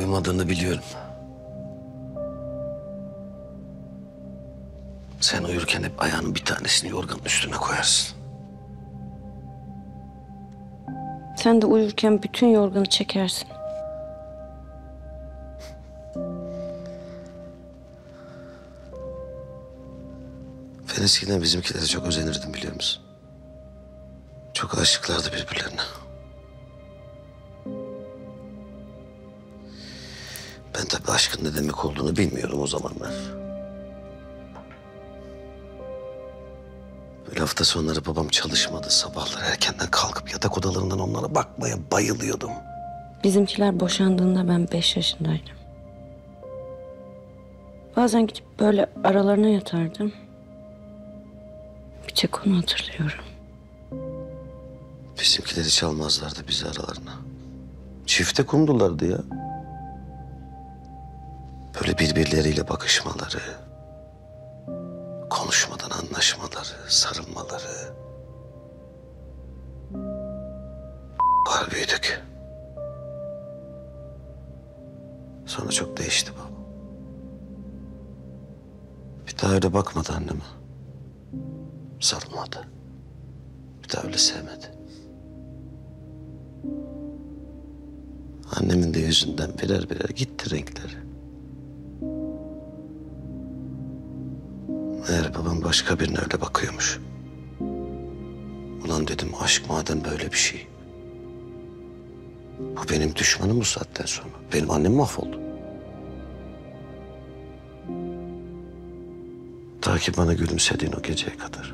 Uyumadığını biliyorum. Sen uyurken hep ayağının bir tanesini yorganın üstüne koyarsın. Sen de uyurken bütün yorganı çekersin. Ben eskiden bizimkilere çok özenirdim biliyor musun? Çok aşıklardı birbirlerine. Ben tabii aşkın ne demek olduğunu bilmiyorum o zamanlar. Böyle hafta sonları babam çalışmadı. Sabahları erkenden kalkıp yatak odalarından onlara bakmaya bayılıyordum. Bizimkiler boşandığında ben 5 yaşındaydım. Bazen gidip böyle aralarına yatardım. Bir tek onu hatırlıyorum. Bizimkiler hiç almazlardı bizi aralarına. Çifte kumdulardı ya. Böyle birbirleriyle bakışmaları, konuşmadan anlaşmaları, sarılmaları. Var büyüdük. Sonra çok değişti baba. Bir daha öyle bakmadı anneme. Sarılmadı. Bir daha öyle sevmedi. Annemin de yüzünden birer birer gitti renkleri. Meğer babam başka birine öyle bakıyormuş. Ulan dedim aşk madem böyle bir şey. Bu benim düşmanım bu saatten sonra. Benim annem mahvoldu. Ta ki bana gülümsediğin o geceye kadar.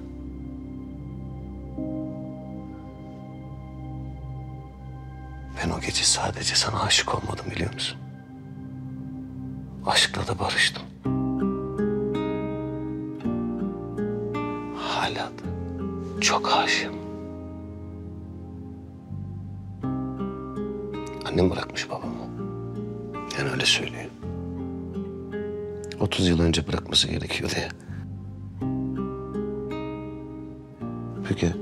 Ben o gece sadece sana aşık olmadım biliyor musun? Aşkla da barıştım. Hala da çok aşığım. Annem bırakmış babamı. Yani öyle söylüyor. 30 yıl önce bırakması gerekiyor diye. Peki.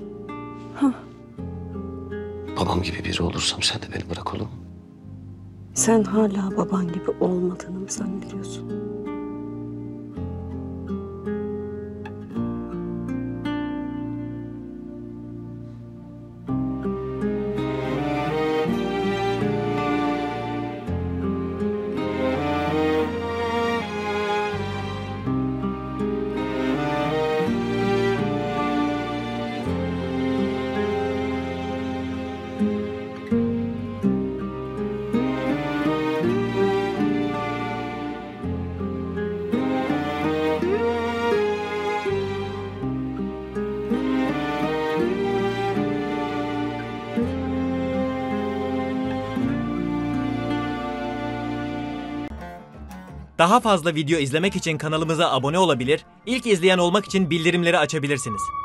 Babam gibi biri olursam sen de beni bırak olur mu? Sen hala baban gibi olmadığını mı zannediyorsun? Daha fazla video izlemek için kanalımıza abone olabilir, ilk izleyen olmak için bildirimleri açabilirsiniz.